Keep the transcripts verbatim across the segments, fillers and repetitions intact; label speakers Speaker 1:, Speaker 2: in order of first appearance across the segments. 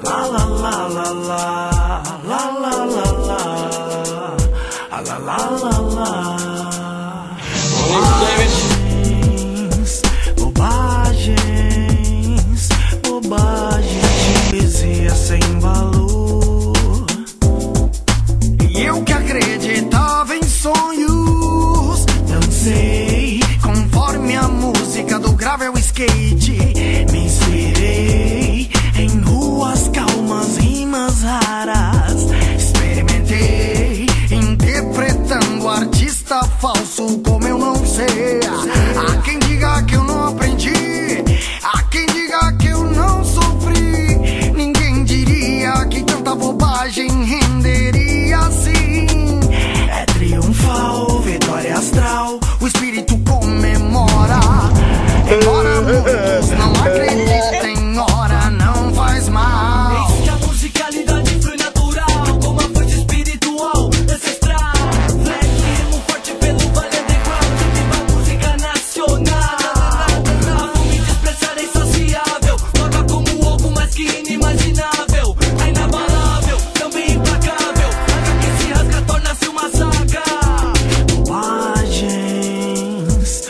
Speaker 1: La la la la la, la la la la, la la la la la. Bobagens, bobagens, bobagens de poesia sem valor. E eu que acreditava em sonhos, dancei conforme a música do gravel skate. Me inspirei em ruas calmas, rimas raras. Experimentei interpretando artista falso como eu não sei. Há quem diga que eu não aprendi, há quem diga que eu não sofri. Ninguém diria que tanta bobagem renderia assim. É triunfal, vitória astral, o espírito comemora. Embora muitos não acreditem, ora não faz mal.
Speaker 2: Eis que a musicalidade flui natural, como a fonte espiritual ancestral. Fleck, rimo forte pelo vale adequado, viva a música nacional. A fome de expressar é insaciável, toca como algo mais que inimaginável. A inabalável, também implacável, a que se rasga torna-se uma saga.
Speaker 1: Bobagens,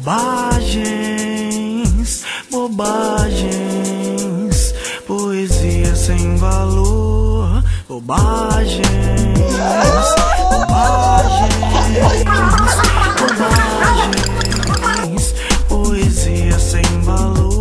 Speaker 1: bobagens, bobagens, poesia sem valor. Bobagens, bobagens, bobagens, poesia sem valor.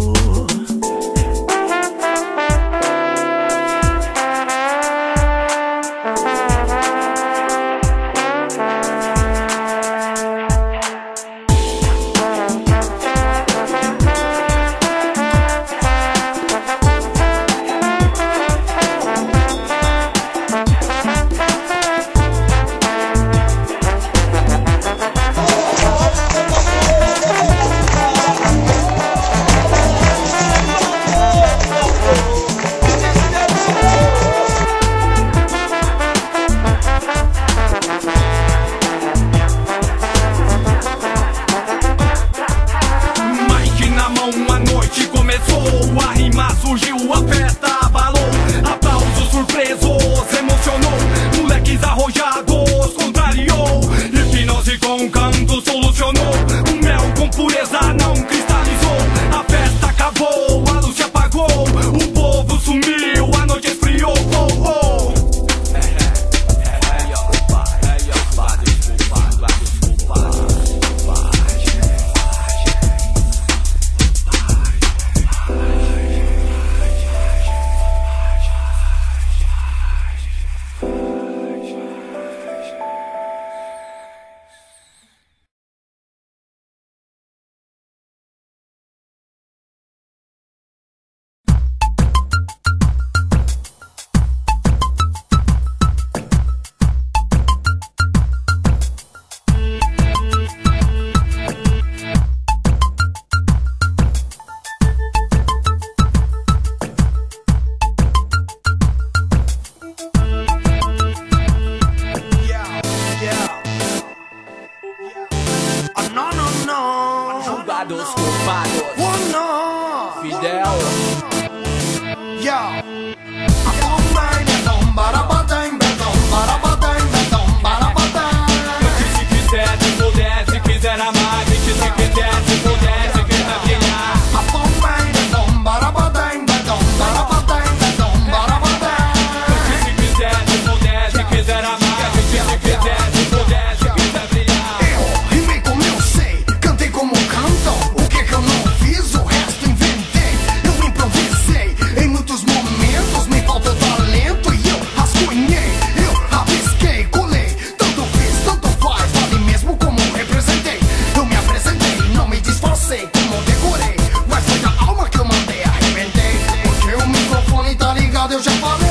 Speaker 2: A rima surgiu, a festa abalou. Aplausos surpresos, emocionou. Moleques arrojados, contrariou. Hipnose com canto solucionou. O mel com pureza não cristalizou. A festa acabou, a luz se apagou. O povo sumiu, a noite esfriou. Oh, oh. Julgados, culpados.
Speaker 1: Oh no,
Speaker 2: Fidel.
Speaker 1: yo. A bomba e bedom, barabadam, bedom, barabadam, bedom, barabadam.
Speaker 2: Se quiser, se puder, se quiser amar, gente, se quiser, se puder, se quiser brilhar.
Speaker 1: A bomba e bedom, barabadam, bedom, barabadam, bedom, barabadam.
Speaker 2: Se quiser, se puder, se quiser amar, gente, se quiser, se puder, se quiser brilhar.
Speaker 1: Eu rimei como eu sei, cantei como cantam. O que que eu não fiz, o resto inventei. Eu improvisei, em muitos momentos me faltou talento e eu rascunhei. Eu rabisquei, colei, tanto fiz, tanto faz, vale mesmo como representei. Eu me apresentei, não me disfarcei, como decorei. Mas foi da alma que eu mandei, arrebentei. Porque o microfone tá ligado, eu já falei.